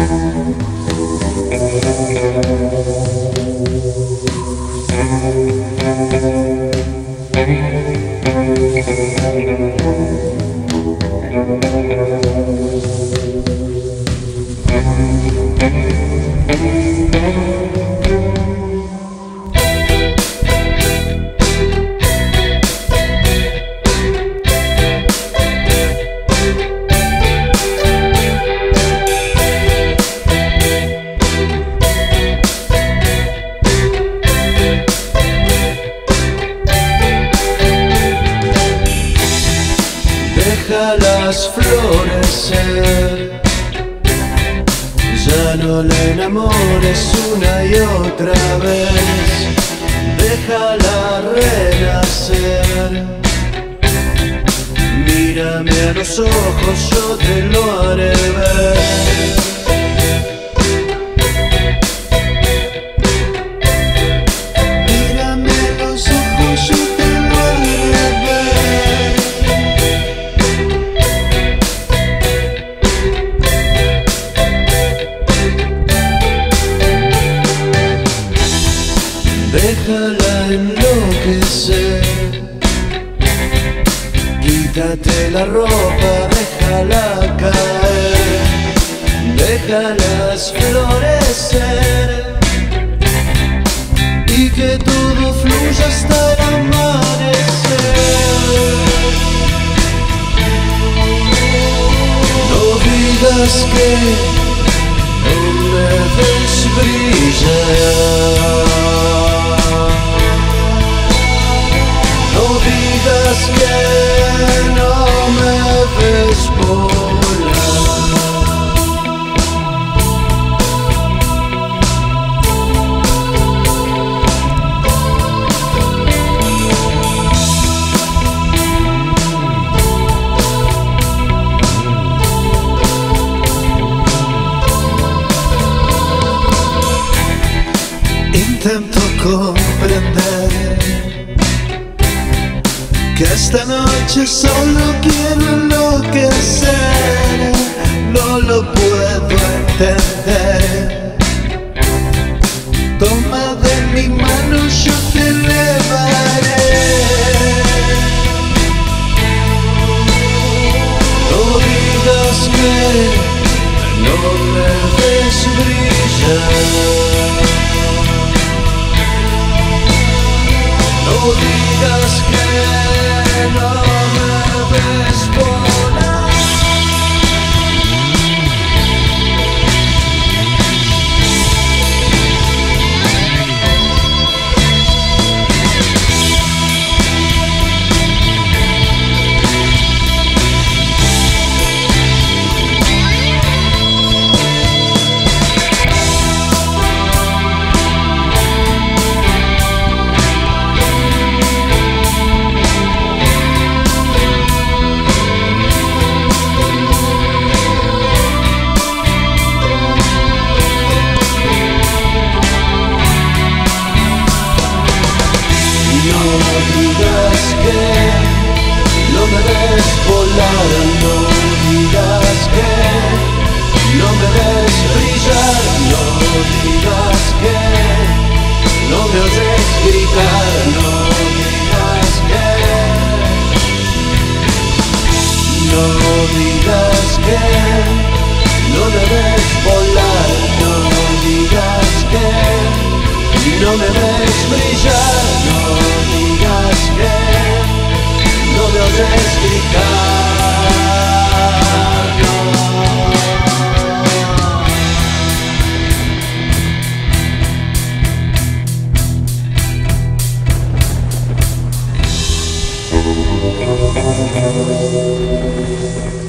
Déjalas florecer, ya no le enamores una y otra vez, déjala renacer. Mírame a los ojos, yo te lo haré ver. Mírame a los ojos, yo te lo haré ver. Déjala enloquecer, quítate la ropa, déjala caer, déjalas florecer y que todo fluya hasta el amanecer. No digas que no me ves brillar, no digas que no me ves volar. Intento comprender que esta noche solo quiero enloquecer, no lo puedo entender. Toma de mi mano, yo te elevaré. No digas que no me ves brillar, no digas que no me ves volar. No me ves volar, no digas que no me ves brillar, no digas que no me oyes gritar, no digas que no digas que no me ves volar, no digas que no me ves brillar, no digas que no me oyes gritar, no.